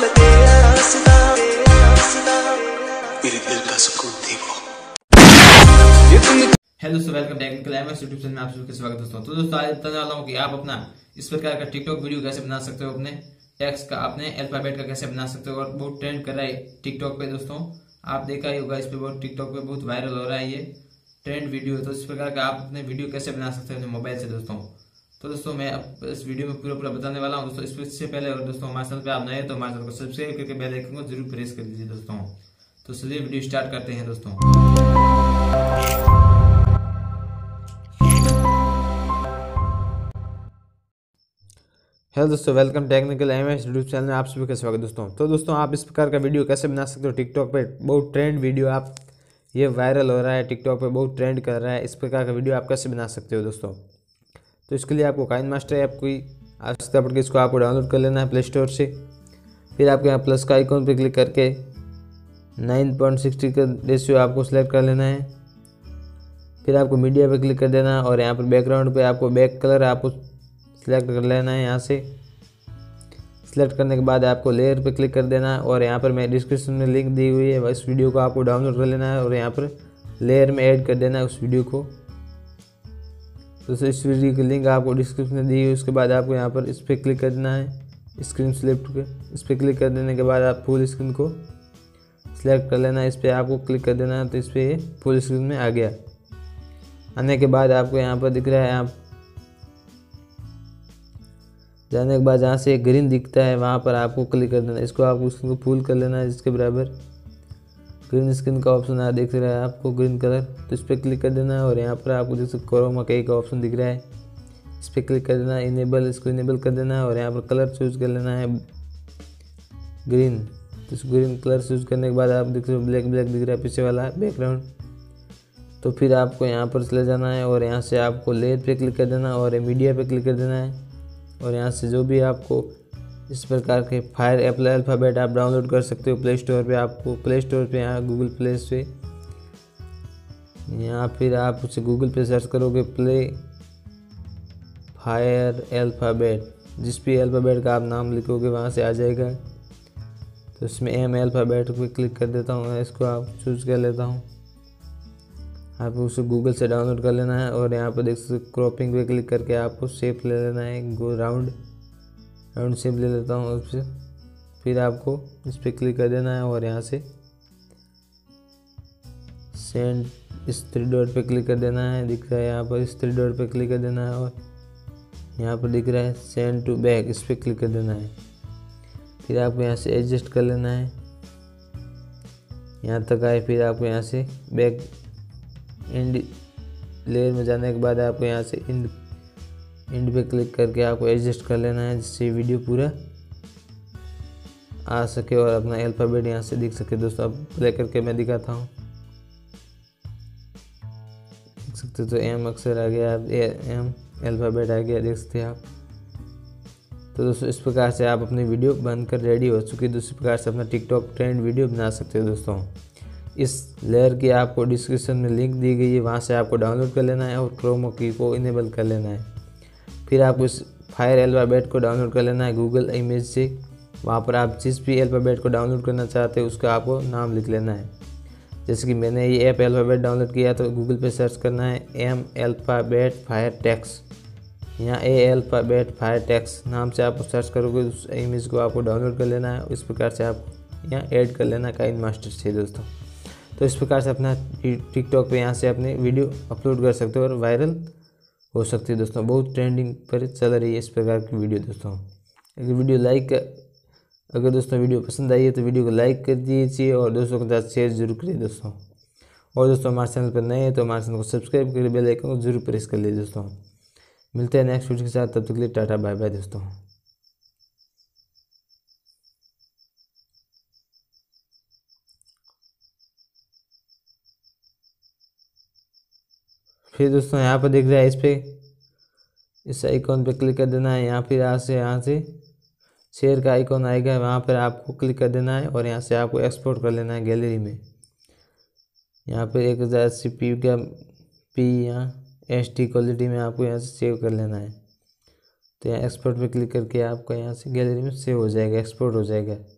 Hello दोस्तों, welcome technical MS YouTube channel में आप सभी का स्वागत दोस्तों। तो दोस्तों आज बताने वाला हूँ कि आप अपना इस प्रकार का टिकटॉक वीडियो कैसे बना सकते हो, अपने टेक्स्ट का, अपने अल्फाबेट का कैसे बना सकते हो। और बहुत ट्रेंड कर रहा है टिकटॉक पे दोस्तों, आप देखा ही होगा, इस पे बहुत टिकटॉक पे बहुत वायरल हो रहा है ये ट्रेंड वीडियो। तो इस प्रकार का आप अपने वीडियो कैसे बना सकते हो अपने मोबाइल से दोस्तों। तो दोस्तों मैं अब इस वीडियो में पूरा बताने वाला हूँ दोस्तों। इससे पहले अगर दोस्तों हमारे चैनल पे आप नए तो हमारे चैनल को सब्सक्राइब करके बेल आइकन को जरूर प्रेस कर दीजिए दोस्तों। तो चलिए वीडियो स्टार्ट करते हैं दोस्तों। हेलो दोस्तों, welcome technical MS YouTube channel में आप सभी का स्वागत दोस्तों। तो दोस्तों आप इस प्रकार का वीडियो कैसे बना सकते हो टिकटॉक पे, बहुत ट्रेंड वीडियो आप ये वायरल हो रहा है टिकटॉक पे, बहुत ट्रेंड कर रहा है। इस प्रकार का वीडियो आप कैसे बना सकते हो दोस्तों। तो इसके लिए आपको काइनमास्टर ऐप की आवश्यकता पड़ेगी। इसको आपको डाउनलोड कर लेना है प्ले स्टोर से। फिर आपके यहाँ प्लस का आइकॉन पर क्लिक करके 9:60 का रेशियो आपको सेलेक्ट कर लेना है। फिर आपको मीडिया पर क्लिक कर देना है और यहाँ पर बैकग्राउंड पे आपको बैक कलर आपको सिलेक्ट कर लेना है। यहाँ से सिलेक्ट करने के बाद आपको लेयर पे क्लिक कर देना है और यहाँ पर मैं डिस्क्रिप्शन में लिंक दी हुई है, इस वीडियो को आपको डाउनलोड कर लेना है और यहाँ पर लेयर में ऐड कर देना है उस वीडियो को। तो इस वीडियो की लिंक आपको डिस्क्रिप्शन में दी हुई है। उसके बाद आपको यहाँ पर इस पर क्लिक कर देना है, स्क्रीन सेलेक्ट पे। इस पर क्लिक कर देने के बाद आप फुल स्क्रीन को सिलेक्ट कर लेना है। इस पर आपको क्लिक कर देना है, तो इस पर फुल स्क्रीन में आ गया। आने के बाद आपको यहाँ पर दिख रहा है, आप जाने के बाद जहाँ से ग्रीन दिखता है वहाँ पर आपको क्लिक कर देना है। इसको आपको स्क्रीन को फुल कर लेना है, जिसके बराबर ग्रीन स्क्रीन का ऑप्शन आ दिख रहा है आपको, ग्रीन कलर। तो इस पर क्लिक कर देना है और यहाँ पर आपको देख सकते क्रोमा की का ऑप्शन दिख रहा है, इस पर क्लिक कर देना है, इनेबल, इसको इनेबल कर देना है और यहाँ पर कलर चूज कर लेना है ग्रीन। तो इस ग्रीन कलर चूज करने के बाद आप देख सकते हो ब्लैक दिख रहा है पीछे वाला बैकग्राउंड। तो फिर आपको यहाँ पर चले जाना है और यहाँ से आपको लेयर पे क्लिक कर देना और मीडिया पे क्लिक कर देना है और यहाँ से जो भी आपको इस प्रकार के फायर एप्पल अल्फ़ाबेट आप डाउनलोड कर सकते हो प्ले स्टोर पे। आपको प्ले स्टोर पे यहाँ गूगल प्ले से यहाँ फिर आप उसे गूगल पे सर्च करोगे प्ले फायर अल्फ़ाबेट, जिस भी अल्फ़ाबेट का आप नाम लिखोगे वहाँ से आ जाएगा। तो इसमें एम अल्फ़ाबेट पे क्लिक कर देता हूँ, इसको आप चूज कर लेता हूँ। आपको उसे गूगल से डाउनलोड कर लेना है और यहाँ पर देख सकते क्रॉपिंग पे क्लिक करके आपको शेप ले लेना है, गो राउंड शेप ले लेता हूँ उससे। फिर आपको इस पर क्लिक कर देना है और यहाँ से सेंड इस 3 डॉट पे क्लिक कर देना है, दिख रहा है यहाँ पर, इस 3 डॉट पे क्लिक कर देना है और यहाँ पर दिख रहा है सेंड टू बैक, इस पर क्लिक कर देना है। फिर आपको यहाँ से एडजस्ट कर लेना है, यहाँ तक आए। फिर आपको यहाँ से बैक एंड लेयर में जाने के बाद आपको यहाँ से एंड पे क्लिक करके आपको एडजस्ट कर लेना है, जिससे वीडियो पूरा आ सके और अपना अल्फ़ाबेट यहाँ से दिख सके दोस्तों। अब प्ले करके मैं दिखाता हूँ, देख सकते तो एम अक्षर आ गया, एम अल्फ़ाबेट आ गया, देख सकते हैं आप। तो दोस्तों इस प्रकार से आप अपनी वीडियो बनकर रेडी हो चुकी है। दूसरी प्रकार से अपना टिकटॉक ट्रेंड वीडियो बना सकते हो दोस्तों। इस लेयर की आपको डिस्क्रिप्शन में लिंक दी गई है, वहाँ से आपको डाउनलोड कर लेना है और क्रोमा की को इनेबल कर लेना है। फिर आपको इस फायर अल्फ़ाबेट को डाउनलोड कर लेना है गूगल इमेज से। वहाँ पर आप जिस भी अल्फ़ाबेट को डाउनलोड करना चाहते हो उसका आपको नाम लिख लेना है। जैसे कि मैंने ये ऐप अल्फ़ाबेट डाउनलोड किया तो गूगल पे सर्च करना है एम अल्फ़ाबेट फायर टेक्स्ट, यहाँ ए अल्फ़ाबेट फायर टेक्स्ट नाम से आप सर्च करोगे, उस इमेज को आपको डाउनलोड कर लेना है। इस प्रकार से आप यहाँ ऐड कर लेना काइनमास्टर से दोस्तों। तो इस प्रकार से अपना टिकटॉक पे यहाँ से अपनी वीडियो अपलोड कर सकते हो और वायरल हो सकती है दोस्तों। बहुत ट्रेंडिंग पर चल रही है इस प्रकार की वीडियो दोस्तों। अगर दोस्तों वीडियो पसंद आई है तो वीडियो को लाइक कर दीजिए और दोस्तों के साथ शेयर जरूर करिए दोस्तों। और दोस्तों हमारे चैनल पर नए हैं तो हमारे चैनल को सब्सक्राइब करके बेल आइकन को जरूर प्रेस कर लीजिए दोस्तों। मिलते हैं नेक्स्ट वीडियो के साथ, तब तक के लिए टाटा बाय बाय दोस्तों। फिर दोस्तों यहाँ पर दिख रहा है, इस आइकॉन पे क्लिक कर देना है। यहाँ फिर यहाँ से शेयर का आइकॉन आएगा, वहाँ पर आपको क्लिक कर देना है और यहाँ से आपको एक्सपोर्ट कर लेना है गैलरी में। यहाँ पर 1000 CPU का यहाँ HD क्वालिटी में आपको यहाँ से सेव कर लेना है। तो यहाँ एक्सपोर्ट पे क्लिक करके आपको यहाँ से गैलरी में सेव हो जाएगा, एक्सपोर्ट हो जाएगा।